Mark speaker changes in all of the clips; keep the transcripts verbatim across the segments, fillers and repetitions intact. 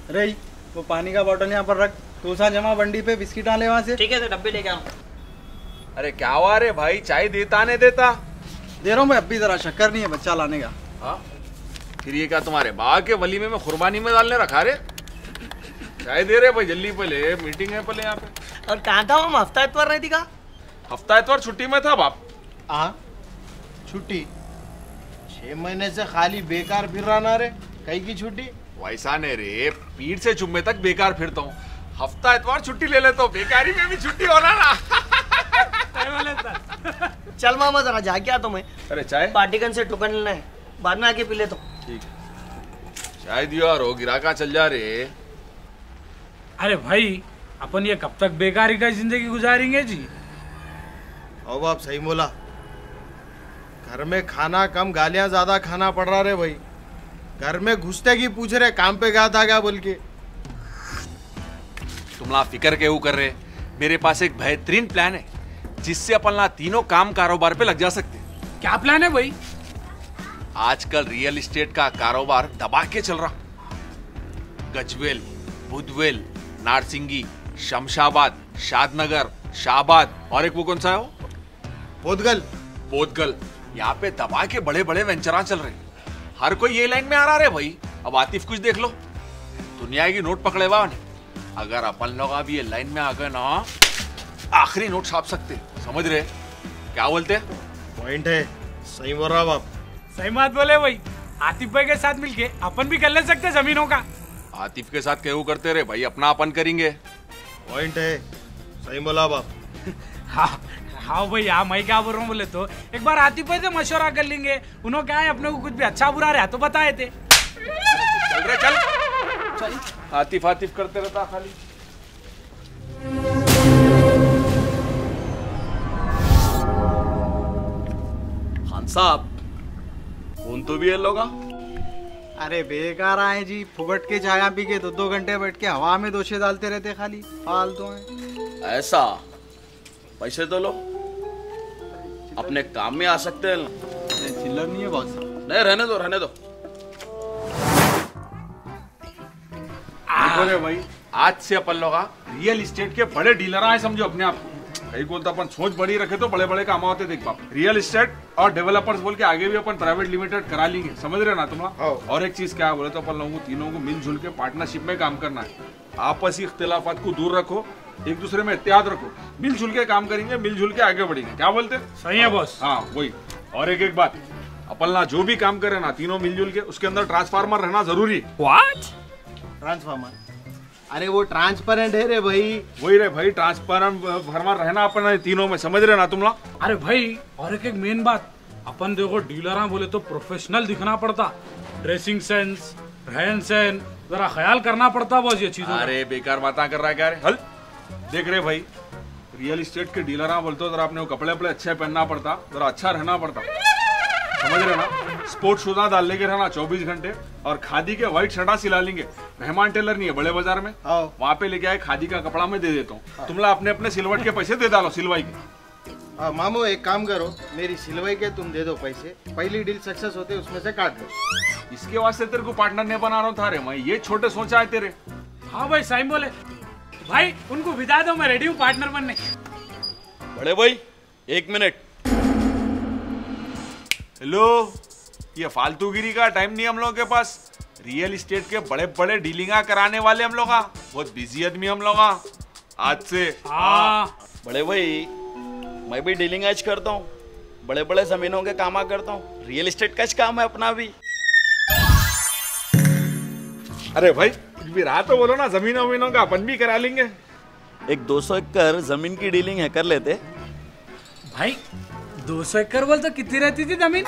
Speaker 1: अरे वो पानी का बोतल यहाँ पर रख, तू सा जमा बंडी पे बिस्किट आले वहाँ से।
Speaker 2: ठीक है, तो डब्बे लेके आऊँ।
Speaker 3: अरे क्या हुआ रे भाई, चाय देता नहीं देता?
Speaker 1: दे रहा हूँ मैं, अभी जरा शक्कर नहीं है बच्चा लाने का।
Speaker 3: हाँ फिर ये क्या तुम्हारे बाग के वलीमे में कुर्बानी में डालने रखा रे? चाय दे रहे भाई, जल्दी पहले मीटिंग है पहले यहाँ पे।
Speaker 2: और कहाँ था हम? हफ्ता इतवार नहीं थी का?
Speaker 3: हफ्ता इतवार छुट्टी में था बाप।
Speaker 4: हाँ छुट्टी? छह महीने से खाली बेकार फिर रहा ना रे, कहीं की छुट्टी?
Speaker 3: वैसा नहीं रे, पीठ से जुम्मे तक बेकार फिरता हूँ, हफ्ता इतवार छुट्टी ले लेता हूँ, बेकारी में भी छुट्टी होना ना।
Speaker 2: चल मामा जरा जाके आता हूँ मैं।
Speaker 3: अरे चाय?
Speaker 2: पार्टीगन से टोकन लेना है, बाद में आके पी लेता हूँ।
Speaker 3: ठीक है, चाय दियो और हो गिराका चल जा रे।
Speaker 5: अरे भाई अपन ये कब तक बेकारी का जिंदगी गुजारेंगे जी?
Speaker 4: ओ बाप सही बोला, घर में खाना कम गालियां ज्यादा खाना पड़ रहा रे भाई। घर में घुसते की पूछ रहे काम पे गया था क्या बोल के।
Speaker 3: तुम ला फिक्र क्यों कर रहे? मेरे पास एक बेहतरीन प्लान है जिससे अपन ला तीनों काम कारोबार पे लग जा सकते।
Speaker 5: क्या प्लान है भाई?
Speaker 3: आजकल रियल एस्टेट का कारोबार दबा के चल रहा। गजवेल, बुधवेल, नारसिंगी, शमशाबाद, शादनगर, शाहबाद और एक वो कौन सा है वो?
Speaker 4: पोतगल।
Speaker 3: पोतगल, यहाँ पे दबा के बड़े बड़े वेंचरा चल रहे। हर कोई ये लाइन में आ रहा है भाई। अब आतिफ कुछ देख लो, दुनिया की नोट पकड़े हुआ। अगर अपन लोग अब ये लाइन में आ गए ना, आखिरी नोट छाप सकते। समझ रहे क्या बोलते हैं?
Speaker 4: पॉइंट है, सही बोल रहा बाप।
Speaker 5: सही बात बोले भाई। आतिफ भाई के साथ मिलके अपन भी कर ले सकते जमीनों का।
Speaker 3: आतिफ के साथ क्यों करते रहे भाई, अपना अपन करेंगे।
Speaker 4: पॉइंट है, सही बोला बाप।
Speaker 5: हाँ हाँ भाई, हाँ मैं क्या बोल रहा हूँ बोले तो एक बार आतिफ भाई से मशवरा कर लेंगे। उन्होंने क्या है, अपने को कुछ भी अच्छा बुरा रहा तो बताए थे।
Speaker 3: चल रहे चल, चल। आतिफ आतिफ करते रहता खाली। खान साहब कौन तो भी है लोगा?
Speaker 1: अरे बेकार आए जी, फुगट के चाय पी के दो दो घंटे बैठ के हवा में दोषे डालते रहते, खाली फालतू हैं।
Speaker 6: ऐसा पैसे तो लो, अपने काम में आ सकते हैं।
Speaker 1: चिल्लर नहीं है बॉस?
Speaker 6: नहीं रहने दो रहने दो।
Speaker 3: देखो रे भाई, आज से अपन लोग रियल एस्टेट के बड़े डीलर आए, समझो अपने आप। कहीं को तो अपन सोच बड़ी रखे तो बड़े बड़े काम होते। देख पाप, रियल एस्टेट और डेवलपर्स बोल के आगे भी अपन प्राइवेट लिमिटेड करा लेंगे। समझ रहे ना तुम? और एक चीज क्या बोले तो अपन लोगों को तीनों को मिलजुल के पार्टनरशिप में काम करना है। आपसी इख्तिलाफात को दूर रखो, एक दूसरे में एहतियात रखो, मिलजुल के काम करेंगे, मिलजुल के आगे बढ़ेंगे। क्या बोलते?
Speaker 5: सही है बॉस।
Speaker 3: हाँ वही। और एक एक बात, अपन ला जो भी काम करे ना तीनों मिलजुल के, उसके अंदर ट्रांसफार्मर रहना जरूरी।
Speaker 5: व्हाट?
Speaker 4: ट्रांसफार्मर? अरे वो ट्रांसपेरेंट है रे भाई।
Speaker 3: वही रे भाई, ट्रांसपेरेंट फार्मर रहना अपन तीनों में। समझ रहे ना तुम लोग?
Speaker 5: अरे भाई और एक एक मेन बात, अपन देखो डीलर बोले तो प्रोफेशनल दिखना पड़ता। ड्रेसिंग सेंस, रहन सहन जरा ख्याल करना पड़ता बॉस ये चीजों।
Speaker 3: अरे बेकार बात कर रहा है क्या रे? हल देख रहे भाई, रियल एस्टेट के डीलर बोलते हो जरा अपने को कपड़े वपड़े अच्छे पहनना पड़ता, जरा अच्छा रहना पड़ता। समझ रहे ना? स्पोर्ट्स शूज डाल लेके रहना चौबीस घंटे, और खादी के व्हाइट शर्टा सिला लेंगे। मेहमान टेलर नहीं है बड़े बाजार में, वहाँ पे लेके आए खादी का कपड़ा मैं दे देता हूँ। तुम लोग अपने अपने सिलवट के पैसे दे डालो सिलवाई के।
Speaker 4: हाँ मामू एक काम करो, मेरी सिलवाई के तुम दे दो पैसे, पहली डील सक्सेस होते उसमें से काट लो।
Speaker 3: इसके वास्ते तेरे को पार्टनर नहीं बना रहा था रे मैं, ये छोटे सोचा है तेरे।
Speaker 5: हाँ भाई सही बोले भाई, उनको विदा दो, मैं रेडी हूँ पार्टनर बनने।
Speaker 6: बड़े भाई एक मिनट।
Speaker 3: हेलो, ये फालतूगिरी का टाइम नहीं हम लोगों के पास। रियल एस्टेट के बड़े बड़े डीलिंगा कराने वाले हम लोग, बहुत बिजी आदमी हम लोग आज से।
Speaker 5: हाँ
Speaker 6: बड़े भाई मैं भी डीलिंग आज करता हूँ, बड़े बड़े जमीनों के कामा करता हूँ। रियल एस्टेट का काम है अपना भी।
Speaker 3: अरे भाई कुछ भी रहा तो बोलो ना, जमीनों वमीनों का अपन भी करा लेंगे।
Speaker 6: एक दो सौ एकड़ जमीन की डीलिंग है, कर लेते
Speaker 5: भाई। दो सौ एकड़ बोल तो कितनी रहती थी जमीन?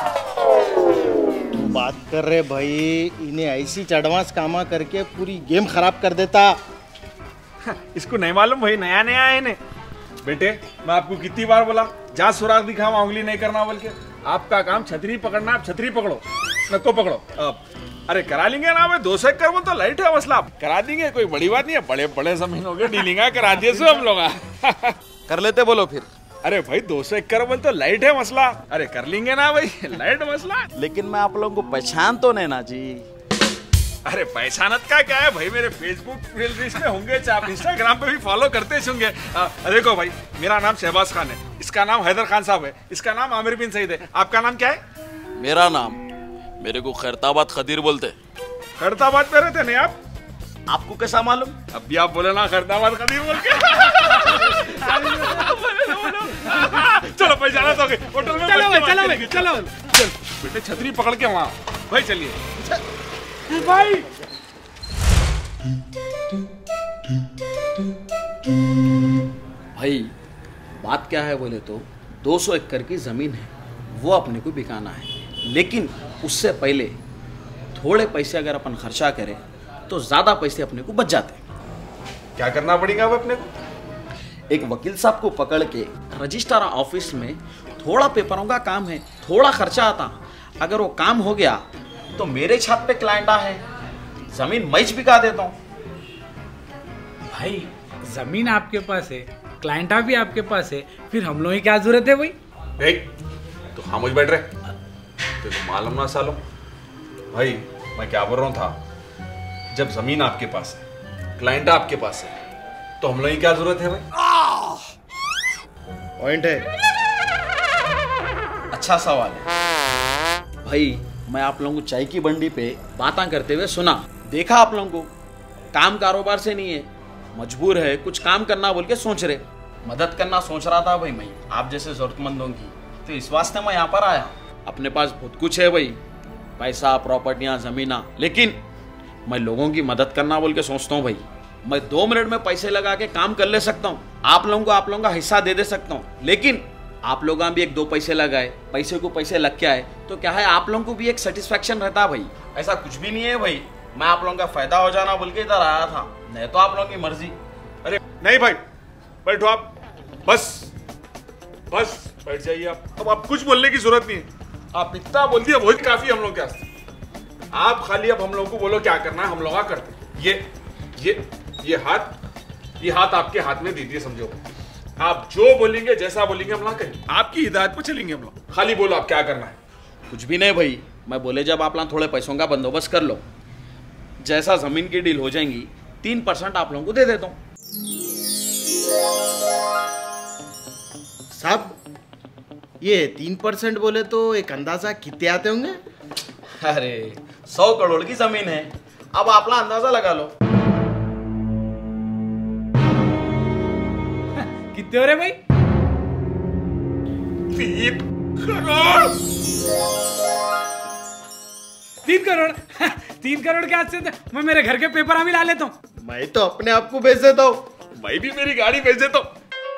Speaker 4: तू बात कर रहे भाई, इन्हें ऐसी चढ़वास कामा करके पूरी गेम खराब कर देता।
Speaker 3: इसको नहीं मालूम भाई, नया नया है इन्हें। बेटे मैं आपको कितनी बार बोला, जा सुराग दिखाओ, उंगली नहीं करना बोल के। आपका काम छतरी पकड़ना, आप छतरी पकड़ो न तो पकड़ो। अब अरे करा लेंगे ना भाई, दो सौ एकड़ बोल तो लाइट है मसला, करा देंगे, कोई बड़ी बात नहीं है। बड़े बड़े जमीनों के डीलिंगा करा दिए सो हम लोग।
Speaker 6: कर लेते बोलो फिर।
Speaker 3: अरे भाई दो सौ एकड़ बोल तो लाइट है मसला, अरे कर लेंगे ना भाई, लाइट मसला।
Speaker 6: लेकिन मैं आप लोगों को पहचान तो नहीं ना जी।
Speaker 3: अरे पहचानत का क्या है भाई, मेरे फेसबुक रील्स में होंगे, आप इंस्टाग्राम पे भी फॉलो करते होंगे। देखो भाई, मेरा नाम शहबाज खान है, इसका नाम हैदर खान साहब है, इसका नाम आमिर बिन सईद है। आपका नाम क्या है?
Speaker 6: मेरा नाम, मेरे को खैरताबाद खदीर बोलते।
Speaker 3: खैरताबाद पे रहते नहीं आप?
Speaker 6: आपको कैसा मालूम?
Speaker 3: अभी आप बोले ना खैरताबाद खदीर बोल के। चलो पहचाना तो होटल में, चलो भाई, चलो भाई, चलो चल बेटे, छतरी पकड़ के वहाँ भाई, चलिए
Speaker 5: भाई।
Speaker 7: भाई बात क्या है बोले तो दो सौ एकड़ की जमीन है, वो अपने को बिकाना है, लेकिन उससे पहले थोड़े पैसे अगर अपन खर्चा करें तो ज्यादा पैसे अपने को बच जाते।
Speaker 3: क्या करना पड़ेगा अब अपने को?
Speaker 7: एक वकील साहब को पकड़ के रजिस्ट्रार ऑफिस में थोड़ा पेपरों का काम है, थोड़ा खर्चा आता, अगर वो काम हो गया तो मेरे छात पे क्लाइंटा है, जमीन मैं बिका देता हूँ।
Speaker 5: भाई जमीन आपके पास है, क्लाइंटा भी आपके पास है, फिर हम लोग की क्या जरूरत है भाई?
Speaker 3: तो खामोश बैठ रहे, तो मालूम ना सालों भाई, मैं क्या बोल रहा हूँ था, जब जमीन आपके पास है, क्लाइंट आपके पास है, तो हम लोग की क्या जरूरत है भाई?
Speaker 4: पॉइंट है।
Speaker 7: अच्छा सवाल है भाई। मैं आप लोगों को चाय की बंडी पे बातें करते हुए सुना, देखा आप लोगों को काम कारोबार से नहीं है, मजबूर है, कुछ काम करना बोल के सोच रहे, मदद करना सोच रहा था भाई मैं आप जैसे जरूरतमंदों की, तो इस वास्ते मैं यहाँ पर आया। अपने पास बहुत कुछ है भाई, पैसा, प्रॉपर्टियाँ, जमीना, लेकिन मैं लोगों की मदद करना बोल के सोचता हूँ भाई। मैं दो मिनट में पैसे लगा के काम कर ले सकता हूँ, आप लोगों को आप लोगों का हिस्सा दे दे सकता हूँ, लेकिन आप लोग भी एक दो पैसे लगाए, पैसे को पैसे लग के आए तो क्या है, आप लोगों को भी एक सेटिस्फैक्शन रहता है भाई। ऐसा कुछ भी नहीं है भाई, मैं आप लोगों का फायदा हो जाना बोल के इधर आया था, नहीं तो आप लोगों की मर्जी।
Speaker 3: अरे नहीं भाई, बैठो आप, बस बस बैठ जाइए आप, अब आप कुछ बोलने की जरूरत नहीं है, आप इतना बोल दिया बहुत काफी हम लोग के वास्ते। आप खाली अब हम लोगों को बोलो क्या करना है, हम लोग करते। ये ये ये हाथ ये हाथ आपके हाथ में दे दिए, समझो। आप जो बोलेंगे, जैसा बोलेंगे हम लोग करेंगे, आपकी हिदायत पर चलेंगे हम लोग। खाली बोलो आप क्या करना है।
Speaker 7: कुछ भी नहीं भाई, मैं बोले जब आप लोग थोड़े पैसों का बंदोबस्त कर लो, जैसा जमीन की डील हो जाएंगी तीन परसेंट आप लोगों को दे देता हूँ।
Speaker 4: साहब ये तीन परसेंट बोले तो एक अंदाजा कितने आते होंगे?
Speaker 7: अरे सौ करोड़ की जमीन है, अब आप लोग अंदाजा लगा लो।
Speaker 5: कितने हो रहे भाई?
Speaker 3: तीन करोड़
Speaker 5: तीन करोड़ तीन करोड़ के हाथ से मैं मेरे घर के पेपर अभी ला लेता हूँ।
Speaker 4: मैं तो अपने आप को बेच देता हूँ,
Speaker 3: मैं भी मेरी गाड़ी बेच देता हूँ।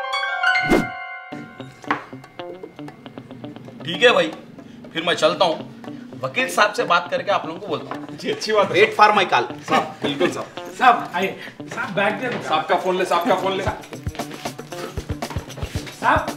Speaker 7: ठीक है भाई, फिर मैं चलता हूँ, वकील साहब से बात करके आप लोगों को बोलता हूँ।
Speaker 3: जी अच्छी बात है
Speaker 7: वेट फॉर माई कॉल।
Speaker 3: साहब, बिल्कुल साहब।
Speaker 5: साहब आइए, साहब बैग दे दो।
Speaker 3: साहब का फोन ले, साहब का फोन ले।
Speaker 5: साहब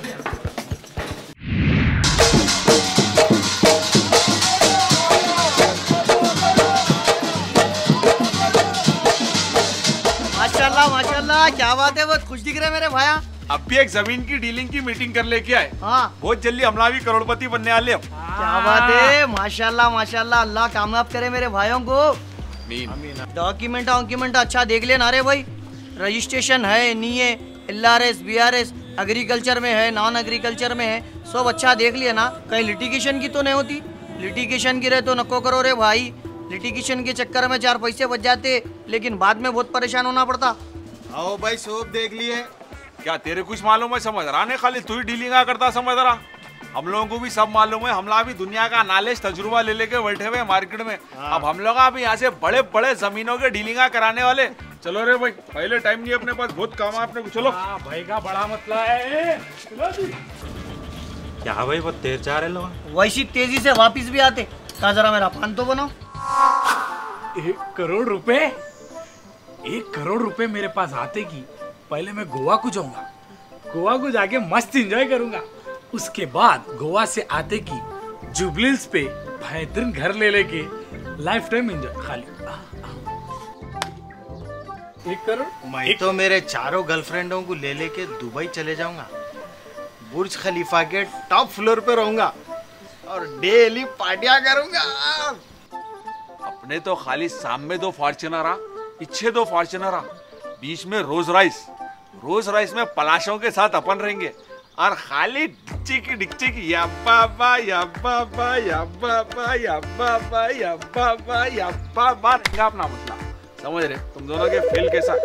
Speaker 2: माशाल्लाह माशाल्लाह, क्या बात है, बहुत खुश दिख रहे मेरे भाया।
Speaker 3: अब भी एक जमीन की डीलिंग की मीटिंग कर लेके आए,
Speaker 2: हाँ
Speaker 3: बहुत जल्दी हमला भी करोड़पति बनने वाले हम।
Speaker 2: क्या बात है, माशाल्लाह माशाल्लाह, अल्लाह कामयाब करे मेरे भाइयों को। डॉक्यूमेंट डॉक्यूमेंट अच्छा देख लेना रे भाई, रजिस्ट्रेशन है नहीं है, L R S B R S agriculture में है, नॉन एग्रीकल्चर में है, सब अच्छा देख लिया ना, कहीं लिटिगेशन की तो नहीं होती। लिटिगेशन की रहे तो नको करो रे भाई, लिटिगेशन के चक्कर में चार पैसे बच जाते, लेकिन बाद में बहुत परेशान होना पड़ता।
Speaker 4: आओ भाई सब देख लिए।
Speaker 3: क्या तेरे कुछ मालूम है? समझ रहा नहीं, खाली तू ही डीलिंग करता समझ रहा। हम लोगों को भी सब मालूम है, हमला भी दुनिया का नॉलेज तजुर्बा ले लेके बैठे हुए मार्केट में। अब हम लोग अभी यहाँ से बड़े बड़े जमीनों के डीलिंगा कराने वाले। चलो रे भाई, पहले टाइम नहीं, अपने पास बहुत काम है अपने को। चलो
Speaker 5: भाई का बड़ा मतलब है।
Speaker 8: क्या भाई बहुत तेज जा रहे लोग?
Speaker 2: वैसी तेजी से वापिस भी आते। कहा जरा मेरा पान तो बनाओ।
Speaker 5: एक करोड़ रुपए एक करोड़ रुपए मेरे पास आते की पहले मैं गोवा को जाऊंगा, गोवा को जाके मस्त एंजॉय करूंगा। उसके बाद गोवा से आते की जुबलिल्स पे बेहतरीन घर ले लेके लाइफ टाइम एंजॉय। खाली एक करोड़
Speaker 4: मैं
Speaker 5: एक...
Speaker 4: तो मेरे चारों गर्लफ्रेंडों को ले लेके दुबई चले जाऊंगा, बुर्ज खलीफा के टॉप फ्लोर पे रहूंगा और डेली पार्टियां करूंगा।
Speaker 3: हमने तो खाली सामने दो फॉर्च्यूनर पीछे दो फॉर्च्यूनर बीच में रोज राइस रोज राइस में पलाशों के साथ अपन रहेंगे और खाली डिक्ची की डिक्ची की या बाबा या बाबा या बाबा या बाबा या बाबा या बाबा रहेगा अपना मसला। समझ रहे तुम दोनों के फेल के साथ।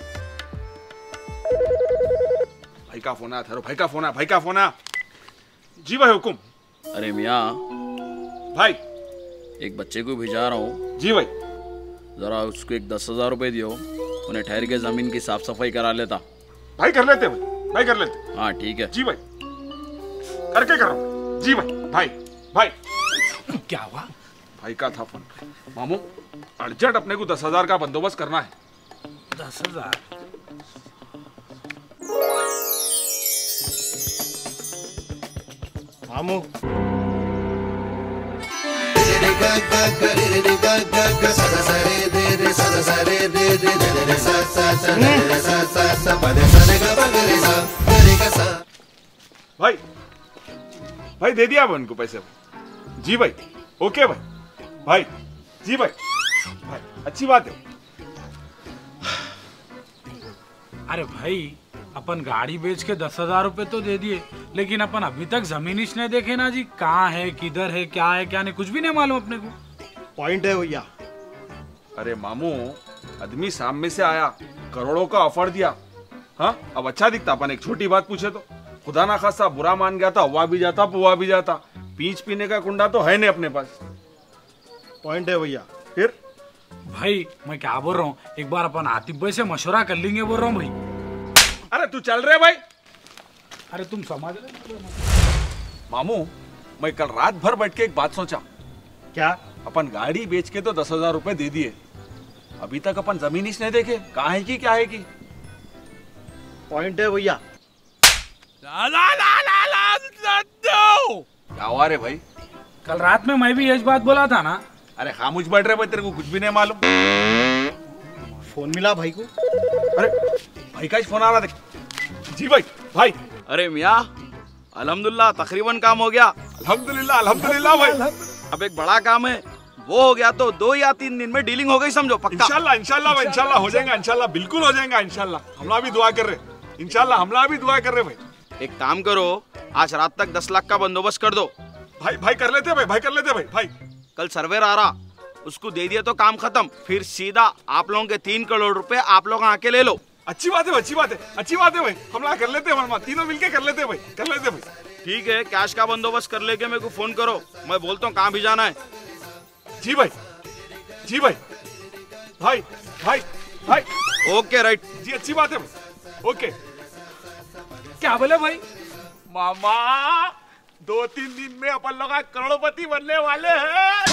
Speaker 3: भाई का फोन आया था, भाई का फोन आया, भाई का फोन आया। जी भाई हुकुम।
Speaker 7: अरे मियाँ
Speaker 3: भाई
Speaker 7: एक बच्चे को भिजा रहा हूँ।
Speaker 3: जी भाई।
Speaker 7: जरा उसको एक दस हजार रुपए दियो, उन्हें ठहर के जमीन की साफ सफाई करा लेता।
Speaker 3: भाई कर लेते भाई, भाई कर लेते।
Speaker 7: हाँ ठीक है।
Speaker 3: जी भाई करके करो। जी भाई। भाई भाई
Speaker 5: क्या हुआ?
Speaker 3: भाई का था फोन। मामू अर्जेंट अपने को दस हजार का बंदोबस्त करना है।
Speaker 5: दस हजार?
Speaker 4: मामू
Speaker 3: भाई भाई दे दिया भाई उनको पैसे। जी भाई ओके भाई। भाई जी भाई। भाई अच्छी बात है।
Speaker 5: अरे भाई अपन गाड़ी बेच के दस हजार रुपए तो दे दिए, लेकिन अपन अभी तक जमीन ही नहीं देखे ना जी, कहाँ है किधर है क्या है क्या नहीं, कुछ भी नहीं मालूम अपने को।
Speaker 4: पॉइंट है भैया।
Speaker 3: अरे मामू आदमी सामने से आया, करोड़ों का ऑफर दिया। हाँ अब अच्छा दिखता। अपन एक छोटी बात पूछे तो खुदा ना खासा बुरा मान गया था, हुआ भी जाता पुआ भी जाता। पीच पीने का कुंडा तो है नहीं अपने पास।
Speaker 4: पॉइंट है भैया।
Speaker 3: फिर
Speaker 5: भाई मैं क्या बोल रहा हूँ, एक बार अपन आतिफ भाई से मशवरा कर लेंगे बोल रहा हूँ भाई।
Speaker 3: अरे तू चल रहे भाई।
Speaker 5: अरे तुम समझ रहे
Speaker 3: मामू मैं कल रात भर बैठ के एक बात सोचा।
Speaker 4: क्या?
Speaker 3: अपन गाड़ी बेच के तो दस हजार रुपए दे दिए, अभी तक अपन जमीन ही नहीं देखे, कहाँ है की क्या है की।
Speaker 4: पॉइंट है भैया।
Speaker 3: क्या हुआ रे भाई?
Speaker 5: कल रात में मैं भी यही बात बोला था ना।
Speaker 3: अरे खामोश बैठ रहे भाई, तेरे को कुछ भी नहीं मालूम।
Speaker 4: फोन मिला भाई को।
Speaker 3: अरे भाई का फोन आ रहा देख। जी भाई। भाई
Speaker 7: अरे मियाँ अल्हम्दुलिल्लाह तकरीबन काम हो गया।
Speaker 3: अल्हम्दुलिल्लाह अल्हम्दुलिल्लाह भाई।
Speaker 7: अब एक बड़ा काम है, वो हो गया तो दो या तीन दिन में डीलिंग हो गई समझो, पक्का।
Speaker 3: इंशाल्लाह इंशाल्लाह भाई इंशाल्लाह हो जाएगा, इंशाल्लाह बिल्कुल हो जाएगा इंशाल्लाह। हमला भी दुआ कर रहे इंशाल्लाह, हमला भी दुआ कर रहे भाई।
Speaker 7: एक काम करो, आज रात तक दस लाख का बंदोबस्त कर दो।
Speaker 3: भाई भाई कर लेते भाई, भाई कर लेते भाई। भाई
Speaker 7: कल सर्वेर आ रहा, उसको दे दिया तो काम खत्म, फिर सीधा आप लोगों के तीन करोड़ रुपए आप लोग आके ले लो।
Speaker 3: अच्छी बात है, अच्छी बात है, अच्छी बात है भाई। हमला कर लेते हैं, तीनों मिलके कर लेते भाई, कर लेते भाई।
Speaker 7: ठीक है, कैश का बंदोबस्त कर लेके मेरे को फोन करो, मैं बोलता हूँ कहाँ भी जाना है।
Speaker 3: जी भाई। जी भाई। भाई भाई भाई
Speaker 7: ओके राइट।
Speaker 3: जी अच्छी बात है भाई। ओके।
Speaker 5: क्या बोले भाई?
Speaker 3: मामा दो तीन दिन में अपन लोग करोड़पति बनने वाले हैं।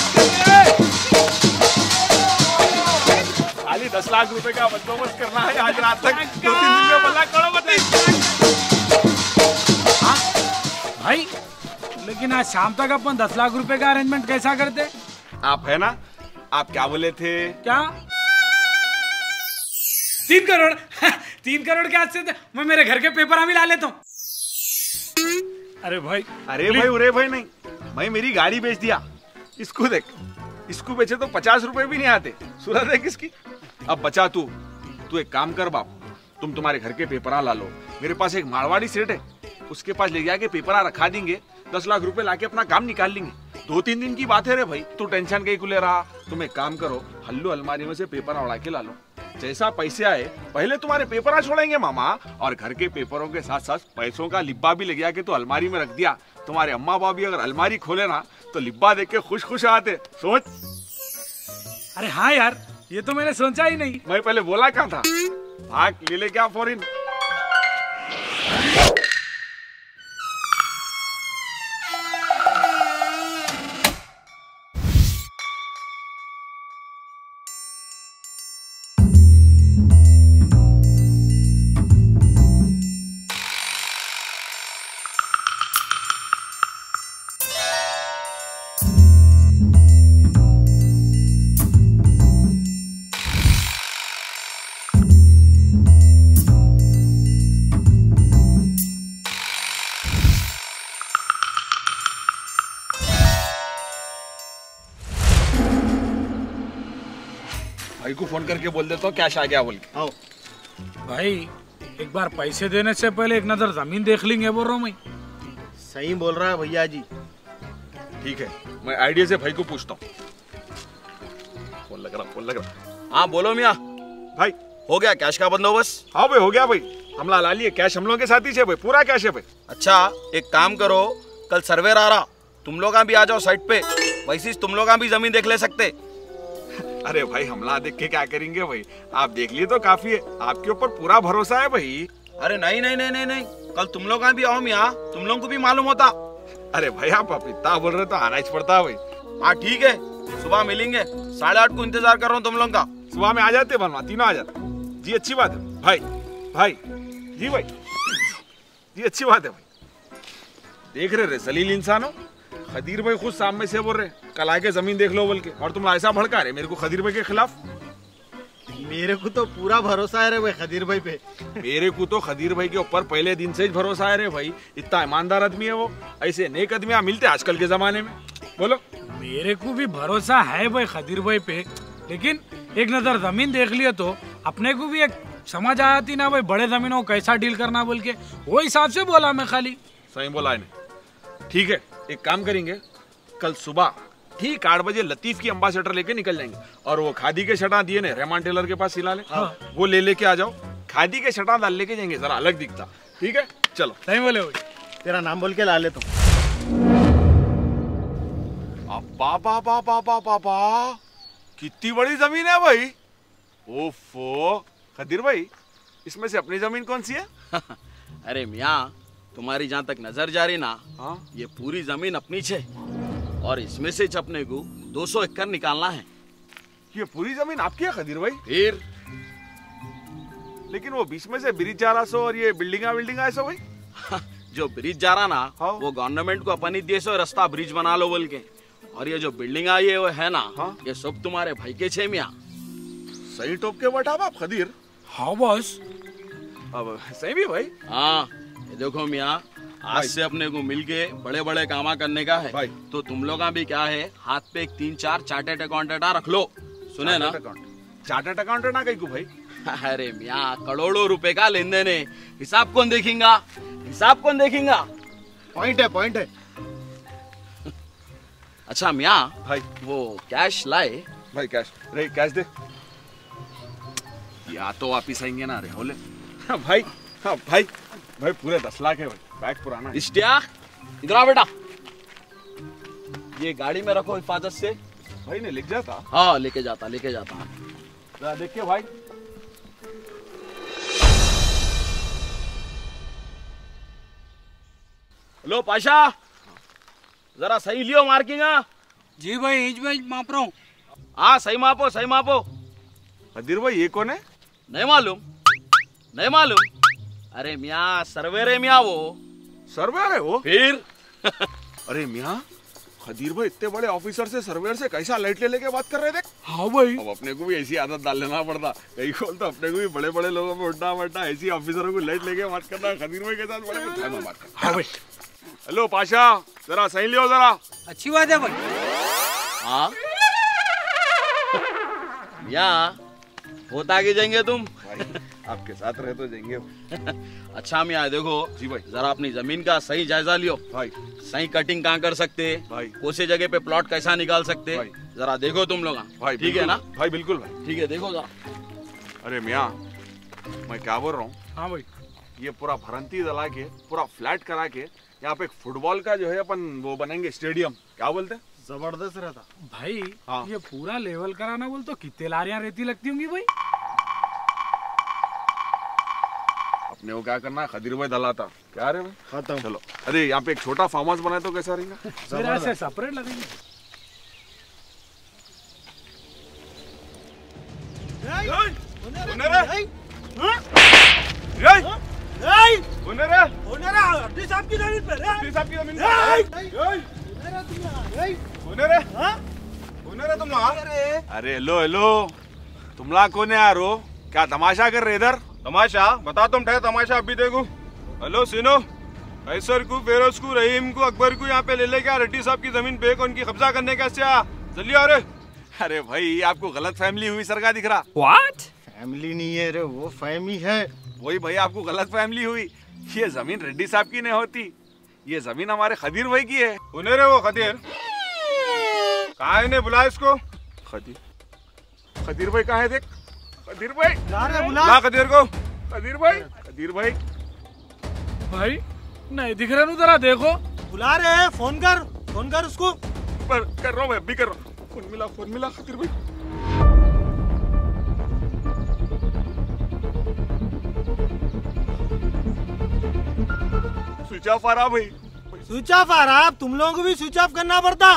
Speaker 3: खाली दस लाख रुपए का बंदोबस्त करना है आज रात तक, दो तीन दिन में बनना करोड़पति।
Speaker 5: भाई लेकिन आज शाम तक अपन दस लाख रुपए का अरेंजमेंट कैसा करते?
Speaker 3: आप है ना, आप क्या बोले थे?
Speaker 5: क्या? तीन करोड़ तीन करोड़ के आज से मैं मेरे घर के पेपर भी ला लेता हूँ। अरे भाई
Speaker 3: अरे भाई उरे भाई नहीं, मैं मेरी गाड़ी बेच दिया। इसको देख, इसको बेचे तो पचास रुपए भी नहीं आते। सूरत देख इसकी। अब बचा तू तू एक काम कर बाप, तुम तुम्हारे घर के पेपरा ला लो। मेरे पास एक मारवाड़ी सेठ है, उसके पास ले जाके पेपरा रखा देंगे, दस लाख रुपए लाके अपना काम निकाल लेंगे। दो तीन दिन की बात है रे भाई, तू टेंशन कहीं को ले रहा। तुम एक काम करो, हल्लू अलमारी में से पेपर उड़ा के ला लो। जैसा पैसे आए पहले तुम्हारे पेपरा छोड़ेंगे मामा, और घर के पेपरों के साथ साथ पैसों का लिब्बा भी ले गया कि तू अलमारी में रख दिया। तुम्हारे अम्मा बाबी अगर अलमारी खोले ना तो लिब्बा देख के खुश खुश आते। सोच।
Speaker 5: अरे हाँ यार, ये तो मैंने सोचा ही नहीं।
Speaker 3: मैं पहले बोला क्या था, भाग ले ले क्या फॉरिन। भाई को फोन करके बोल देता हूँ कैश आ गया बोल के।
Speaker 4: आओ
Speaker 5: भाई एक बार पैसे देने से पहले एक नजर जमीन देख लेंगे बोल रहा हूँ मैं।
Speaker 4: सही बोल रहा है भैया जी।
Speaker 3: ठीक है, मैं आइडिया से भाई को पूछता हूँ। फोन लग रहा फोन लग रहा
Speaker 6: हाँ बोलो मियाँ।
Speaker 3: भाई
Speaker 6: हो गया कैश का बंदोबस्त?
Speaker 3: हाँ भाई हो गया भाई, हम ला लिए कैश हम लोगों के साथ ही है भाई, पूरा कैश है भाई।
Speaker 6: अच्छा एक काम करो, कल सर्वेर आ रहा, तुम लोग भी आ जाओ साइट पे, वैसे तुम लोग भी जमीन देख ले सकते।
Speaker 3: अरे भाई हमला देख के क्या करेंगे भाई, आप देख लिए तो काफी है, आपके ऊपर पूरा भरोसा है भाई।
Speaker 6: अरे नहीं नहीं नहीं नहीं नहीं, कल तुम लोग भी आओ मियाँ, तुम लोग को भी मालूम होता।
Speaker 3: अरे भाई आप इतना बोल रहे तो आना ही पड़ता है भाई।
Speaker 6: हाँ ठीक है, सुबह मिलेंगे, साढ़े आठ को इंतजार कर रहा हूँ तुम लोग का।
Speaker 3: सुबह में आ जाते बनवा, तीनों आ जाते जी, अच्छी बात है भाई। भाई जी भाई जी अच्छी बात है भाई। देख रहे रे जलील इंसान हो, खदीर भाई खुद सामने से बोल रहे कल आके जमीन देख लो बोल के, और तुम ऐसा भड़का रहे मेरे को खदीर भाई के खिलाफ।
Speaker 4: मेरे को तो पूरा भरोसा है रे भाई खदीर भाई पे।
Speaker 3: मेरे को तो खदीर भाई के ऊपर पहले दिन से ही भरोसा है रे भाई, इतना ईमानदार आदमी है वो, ऐसे नेक आदमी मिलते आजकल के जमाने में। बोलो।
Speaker 5: मेरे को भी भरोसा है भाई खदीर भाई पे, लेकिन एक नजर जमीन देख लिया तो अपने को भी एक समझ आया थी ना भाई, बड़े जमीनों को कैसा डील करना बोल के, वो हिसाब से बोला मैं खाली।
Speaker 3: सही बोला है। ठीक है एक काम करेंगे, कल सुबह ठीक आठ बजे लतीफ की अम्बासडर लेके निकल जाएंगे, और वो खादी के शटा दिए ने रहमान टेलर के पास सिला ले, हाँ। वो ले लेके आ जाओ, खादी के शटा डाल लेके जाएंगे, जरा अलग दिखता। ठीक है चलो।
Speaker 5: सही बोले भाई,
Speaker 4: तेरा नाम बोल के ला ले तुम।
Speaker 3: पापा पापा पापा पापा कितनी बड़ी जमीन है भाई। ओफो खदीर भाई, इसमें से अपनी जमीन कौन सी है?
Speaker 7: अरे मियाँ तुम्हारी जहाँ तक नजर जा रही ना,
Speaker 3: हाँ?
Speaker 7: ये पूरी जमीन अपनी छे, और इसमें से अपने को दो सौ एकड़ निकालना है।
Speaker 3: ये पूरी जमीन आपकी है खदीर भाई?
Speaker 7: फिर
Speaker 3: लेकिन वो बीच में से ब्रिज जा रहा सो, और ये बिल्डिंगा बिल्डिंगा ऐसा भाई।
Speaker 7: जो ब्रिज जा रहा ना,
Speaker 3: हाँ?
Speaker 7: वो गवर्नमेंट को अपन ही दिए सो रास्ता ब्रिज बना लो बोल के, और ये जो बिल्डिंग आई है वो है ना,
Speaker 3: हाँ?
Speaker 7: ये सब तुम्हारे भाई के छे मियाँ।
Speaker 3: सही टोप के बैठा बाप खदीर।
Speaker 5: हाँ बॉस।
Speaker 3: अब सही भी भाई।
Speaker 7: हाँ ये देखो मियाँ, आज से अपने को मिलके बड़े बड़े कामा करने का है
Speaker 3: भाई।
Speaker 7: तो तुम लोग भी क्या है, हाथ पे एक तीन चार चार्टेड अकाउंटेंट रख लो, सुने ना?
Speaker 3: चार्टर्ड अकाउंटेंट ना कहीं को भाई?
Speaker 7: अरे मियाँ करोड़ों रुपए का लेन देन है, हिसाब कौन देखेगा, हिसाब कौन देखेगा?
Speaker 4: पॉइंट है पॉइंट है।
Speaker 7: अच्छा मियाँ
Speaker 3: भाई
Speaker 7: वो कैश लाए।
Speaker 3: भाई कैश रे, कैश दे। या तो वापिस आएंगे ना रे बोले। हाँ भाई, हाँ भाई भाई पूरे दस लाख है भाई, बैग पुराना।
Speaker 7: इश्तियाक इधर आ बेटा, ये गाड़ी में रखो हिफाजत से।
Speaker 3: भाई ने लिख जाता।
Speaker 7: हाँ लेके जाता लेके जाता।
Speaker 3: जरा देख के भाई।
Speaker 7: लो पाशा जरा सही लियो मार्किंग।
Speaker 5: जी भाई इंच में माप रहा हूँ।
Speaker 7: हाँ सही मापो सही मापो।
Speaker 3: खदीर भाई ये कौन है?
Speaker 7: नहीं मालूम नहीं मालूम? अरे मियाँ सर्वेर है मियाँ वो।
Speaker 3: सर्वेयर है वो?
Speaker 7: फिर
Speaker 3: अरे मियाँ खदीर भाई इतने बड़े ऑफिसर से सर्वेयर से कैसा लाइट ले लेके बात कर रहे थे।
Speaker 5: हाँ भाई।
Speaker 3: अब अपने को भी ऐसी आदत डाल लेना पड़ता, कहीं खोल तो अपने को भी बड़े बड़े लोगों में उठना पड़ता, ऐसी ऑफिसरों को लाइट लेके बात करना। खदीर भाई के साथ बड़े मिठाई में बात करना।
Speaker 5: हाँ भाई।
Speaker 3: हेलो पाशा जरा सही लियो जरा।
Speaker 5: अच्छी बात है भाई।
Speaker 7: हाँ मियाँ होता आगे जाएंगे तुम?
Speaker 3: भाई आपके साथ रहे तो जाएंगे।
Speaker 7: अच्छा मियाँ देखो
Speaker 3: जी भाई,
Speaker 7: जरा अपनी जमीन का सही जायजा लियो
Speaker 3: भाई।
Speaker 7: सही कटिंग कहाँ कर सकते
Speaker 3: भाई,
Speaker 7: कौन सी जगह पे प्लॉट कैसा निकाल सकते
Speaker 3: भाई।
Speaker 7: जरा देखो तुम लोग
Speaker 3: भाई
Speaker 7: ठीक है ना?
Speaker 3: भाई बिल्कुल भाई
Speaker 7: ठीक है देखो जरा।
Speaker 3: अरे मियाँ मैं क्या बोल रहा हूँ,
Speaker 5: हाँ भाई।
Speaker 3: ये पूरा भरंती जला के पूरा फ्लैट करा के यहाँ पे एक फुटबॉल का जो है अपन वो बनेंगे स्टेडियम, क्या बोलते हैं?
Speaker 4: जबरदस्त रहता
Speaker 5: भाई।
Speaker 3: हाँ।
Speaker 5: ये पूरा लेवल कराना बोल तो कितने लारियां रेती लगती होंगी भाई।
Speaker 3: अपने को क्या करना है, खदीर भाई दलाता क्या रे भाई।
Speaker 4: खत्म।
Speaker 3: चलो अरे यहाँ पे एक छोटा फार्म हाउस बनाए तो कैसा रहेगा?
Speaker 5: फिर ऐसे सेपरेट लगेंगे।
Speaker 3: अरे हेलो हेलो, तुमला कौन है यार हो? क्या तमाशा कर रहे इधर?
Speaker 9: तमाशा बता तुम ठहर तमाशा अभी देखो। हेलो सुनो, ऐसर को फेरोज को रहीम को अकबर को यहाँ पे ले ले क्या रेड्डी साहब की जमीन पे उनकी कब्जा करने का क्या जल्दी आ रहे।
Speaker 3: अरे भाई आपको गलत फैमिली हुई सर का दिख रहा।
Speaker 5: व्हाट?
Speaker 4: फैमिली नहीं है रे, वो फैमी है।
Speaker 3: वही भाई आपको गलत फैमिली हुई। ये जमीन रेड्डी साहब की नहीं होती, ये जमीन हमारे खदीर भाई की है।
Speaker 9: उन्हें रे वो खदीर कहाँ ने बुला इसको?
Speaker 3: खदीर खदीर भाई कहाँ है? देख खदीर भाई,
Speaker 9: बुला ला खदीर को।
Speaker 3: खदीर भाई, खदीर भाई
Speaker 5: भाई नहीं दिख रहा, जरा देखो।
Speaker 4: बुला रहे हैं, फोन कर, फोन कर उसको।
Speaker 3: पर कर रहा हूँ, मैं अभी कर रहा हूँ। फोन मिला, फोन मिला खदीर भाई। स्विच ऑफ आ रहा भाई।
Speaker 4: स्विच ऑफ आ रहा, तुम लोगों को भी स्विच ऑफ करना पड़ता।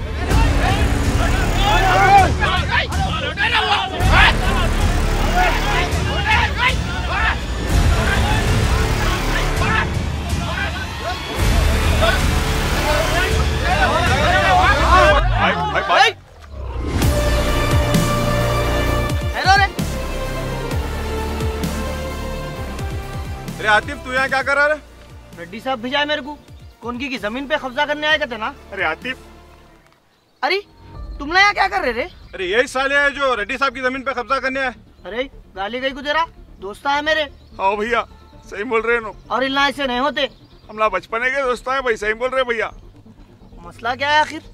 Speaker 3: भाई भाई भाई
Speaker 2: हेलो रे।
Speaker 9: अरे आतिफ तू यहाँ क्या कर रहा है?
Speaker 2: रेड्डी साहब भेजा है मेरे को, कौन की, की जमीन पे कब्जा करने आए थे ना।
Speaker 9: अरे आतिफ,
Speaker 2: अरे तुम लोग यहाँ क्या कर रहे रे?
Speaker 9: अरे यही साले है जो रेड्डी साहब की जमीन पे कब्जा करने आए।
Speaker 2: अरे गाली गई को तेरा दोस्त है मेरे।
Speaker 3: हाँ भैया सही बोल रहे हो,
Speaker 2: और इल्ला ऐसे नहीं होते।
Speaker 3: हम लोग बचपने के दोस्त हैं भाई, सही बोल रहे भैया।
Speaker 2: मसला क्या है आखिर?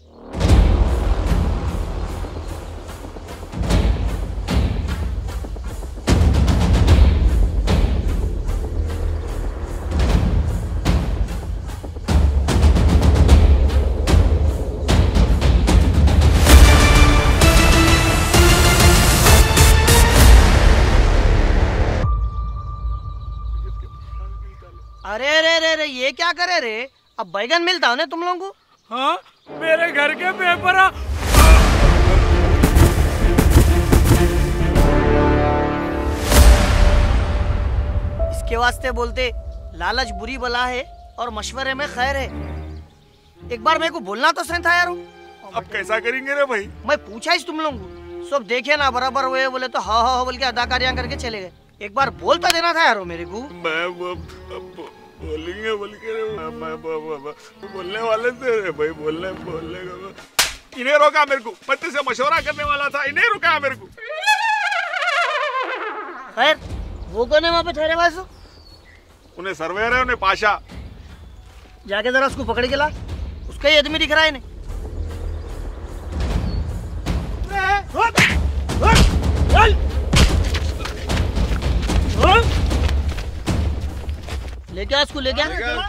Speaker 2: अरे रे रे रे ये क्या करे रे? अब बैगन मिलता है ना तुम लोगों को?
Speaker 5: हाँ मेरे घर के पेपर आ...
Speaker 2: इसके वास्ते बोलते लालच बुरी बला है और मशवरे में खैर है। एक बार मेरे को बोलना तो सही था यार।
Speaker 3: अब कैसा करेंगे रे भाई?
Speaker 2: मैं पूछा इस तुम लोगों को, सब देखे ना बराबर हुए, बोले तो हाँ हाँ बोल के अदाकारियां करके चले गए। एक बार बोल तो देना था यार मेरे को।
Speaker 3: मैं वो, वो, बोलेंगे बोल के मैं बोलने वाले थे रे भाई, बोलने बोलने का इन्हें रोका मेरे को, पति से मशवरा करने वाला था, इन्हें रुका मेरे को।
Speaker 2: खैर वो कौन है वहाँ पे ठहरे हुए?
Speaker 3: उन्हें सर्वेयर है, उन्हें पाशा।
Speaker 2: जाके जरा उसको पकड़ के ला, उसका ही आदमी दिख रहा है इन्हें। ले क्या उसको, ले क्या?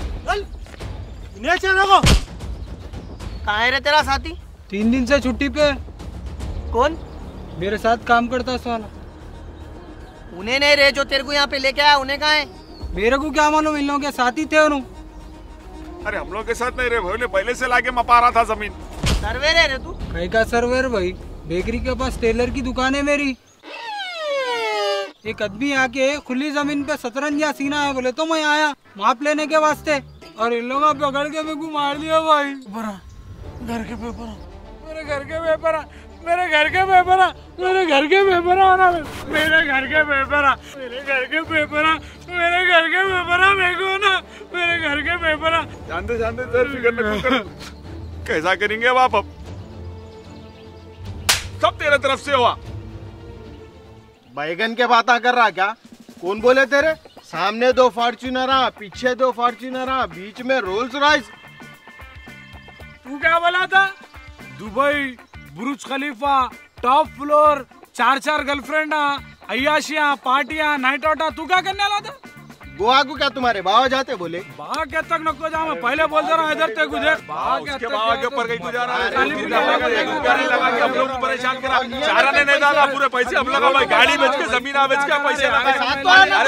Speaker 2: कहाँ है रे तेरा साथी?
Speaker 1: तीन दिन से छुट्टी पे।
Speaker 2: कौन?
Speaker 1: मेरे साथ काम करता है साला।
Speaker 2: उन्हें नहीं रे, जो तेरे को यहाँ पे लेके आया, उन्हें कहाँ है?
Speaker 1: मेरे को क्या मालूम, इन लोगों के साथी थे उन्होंने।
Speaker 3: अरे हम लोग के साथ नहीं रे भाई, ने पहले से लाके मपा रहा था जमीन।
Speaker 2: सर्वेयर है रे तू?
Speaker 1: कहीं का सर्वेयर भाई? बेकरी के पास टेलर की दुकान है मेरी। एक आदमी आके खुली जमीन पे सतरंजा सीना है बोले तो मैं आया माप लेने के वास्ते, और इन लोगों पकड़ के मेरे को मार दिया भाई।
Speaker 5: घर के पेपर, मेरे घर के पेपर, मेरे घर के पेपर, मेरे घर के पेपर आना, मेरे घर के पेपर, मेरे घर के पेपर, मेरे घर के पेपर, मेरे को ना मेरे घर के पेपर।
Speaker 3: जानते जानते सर फिक्र न करो। कैसा करेंगे अब आप? अब सब तेरे तरफ से हुआ।
Speaker 4: बैगन के बात कर रहा क्या? कौन बोले तेरे? सामने दो फॉर्च्यूनर, पीछे दो फॉर्च्यूनर, बीच में रोल्स रॉयस।
Speaker 5: तू क्या बोला था? Dubai, Burj Khalifa, top floor, चार चार गर्लफ्रेंड, अय्याशियां, पार्टियां, नाइट आउट। तू क्या करने वाला था?
Speaker 4: गोवा को क्या तुम्हारे बाबा जाते बोले?
Speaker 5: बाबा के तक नको जाओ, मैं पहले बोल रहा हूँ इधर तक गुजर।
Speaker 3: उसके बाबा के ऊपर कहीं गुजारा है, लगा के हम लोग को परेशान करा। चारा ने नहीं डाला, पूरे पैसे हम लोग भाई गाड़ी बेच के, जमीन बेच के पैसे लगाए।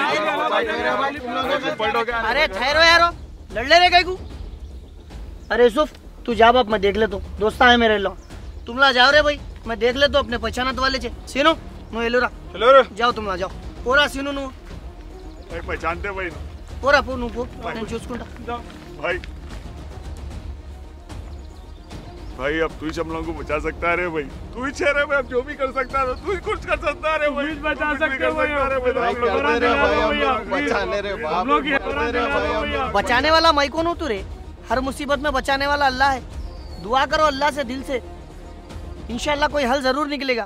Speaker 2: अरे ठहरो यारो, लड़ ले रे कहीं। अरे यूसुफ तू जा बाप, मैं देख ले तो दोस्त है मेरे लो। तुम ला जाओ रे भाई, मैं देख ले तो अपने पहचानत वाले छे। सीनो नो एलोरा,
Speaker 3: हेलो रे
Speaker 2: जाओ तुम ला जाओ। पूरा सीनो नो
Speaker 3: भाई पहचानते भाई
Speaker 2: पूरा पूर्ण को నేను చూసుకుంటా।
Speaker 3: भाई भाई अब तू ही हम लोगों को बचा सकता है रे भाई, तू ही चेहरे में अब जो भी कर सकता है, तू ही कुछ कर सकता है रे भाई, बचा सकते हो भाई।
Speaker 2: बचाने वाला मैं कौन हूँ तू रे? हर मुसीबत में बचाने वाला अल्लाह है। दुआ करो अल्लाह से दिल से। इंशाल्लाह कोई हल जरूर निकलेगा।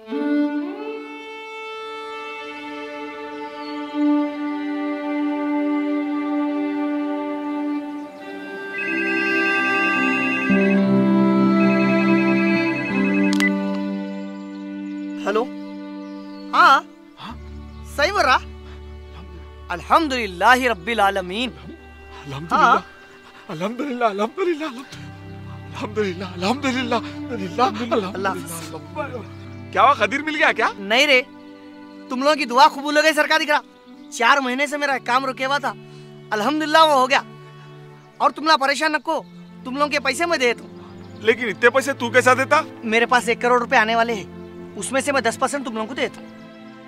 Speaker 2: हेलो, हाँ सही बोल रहा। अल्हम्दुलिल्लाह रब्बिल आलमीन।
Speaker 3: अल्हम्दुलिल्लाह अल्हम्दुलिल्लाह अल्हम्दुलिल्लाह अल्हम्दुलिल्लाह अल्हम्दुलिल्लाह अल्हम्दुलिल्लाह अल्लाह। क्या हुआ, खदीर मिल गया क्या?
Speaker 2: नहीं रे, तुम लोगों की दुआ कबूल हो गई सरकार दिख रहा। चार महीने से मेरा काम रुके हुआ था, अल्हम्दुलिल्लाह वो हो गया। और तुम लोग परेशान नको, तुम लोगों के पैसे मैं दे दूं।
Speaker 3: लेकिन इतने पैसे तू कैसा देता?
Speaker 2: मेरे पास एक करोड़ रुपए आने वाले हैं, उसमें से मैं दस परसेंट तुम लोगों को देता हूँ।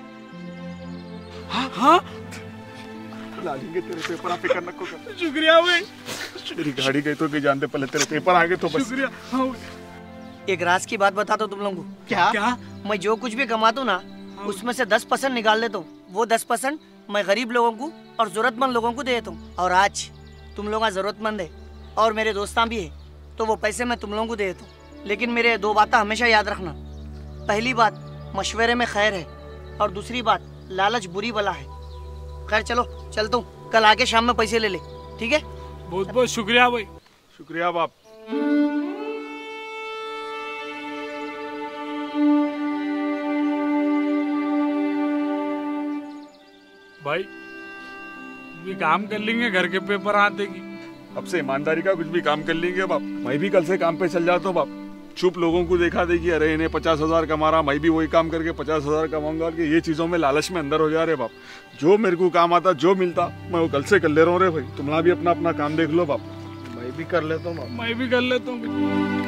Speaker 3: हाँ हाँ लालेंगे तेरे पेपर, आप फिक्र नको कर।
Speaker 5: शुक्रिया भाई।
Speaker 3: तेरी गाड़ी गई तो कि जानते, पहले तेरे पेपर आ गए तो बस।
Speaker 5: शुक्रिया। हाँ।
Speaker 2: एक राज की बात बता दो तुम लोगों को।
Speaker 1: क्या
Speaker 5: क्या?
Speaker 2: मैं जो कुछ भी कमाता हूँ ना, उसमें से दस परसेंट निकाल लेता हूँ। वो दस परसेंट मैं गरीब लोगों को और जरूरतमंद लोगों को दे देता हूँ। और आज तुम लोग जरूरतमंद है और मेरे दोस्तां भी है, तो वो पैसे मैं तुम लोगों को दे देता हूँ। लेकिन मेरे दो बातें हमेशा याद रखना। पहली बात, मशवरे में खैर है, और दूसरी बात, लालच बुरी बला है। खैर चलो चलता हूँ, कल आके शाम में पैसे ले ले, ठीक है?
Speaker 5: बहुत बहुत शुक्रिया भाई।
Speaker 3: शुक्रिया बाप।
Speaker 5: भाई भी काम कर लेंगे, घर के पेपर आते की।
Speaker 3: अब से ईमानदारी का कुछ भी काम कर लेंगे बाप। मैं भी कल से काम पे चल जाता हूँ बाप। चुप लोगों को देखा देखी, अरे इन्हें पचास हजार कमा रहा, मैं भी वही काम करके पचास हजार कमाऊंगा, कि ये चीजों में लालच में अंदर हो जा रहे बाप। जो मेरे को काम आता, जो मिलता, मैं वो कल से कर ले रहा हूँ रे भाई। तुम्हारा भी अपना अपना काम देख लो बाप।
Speaker 4: मैं भी कर लेता हूँ।
Speaker 5: मैं भी कर लेता हूँ।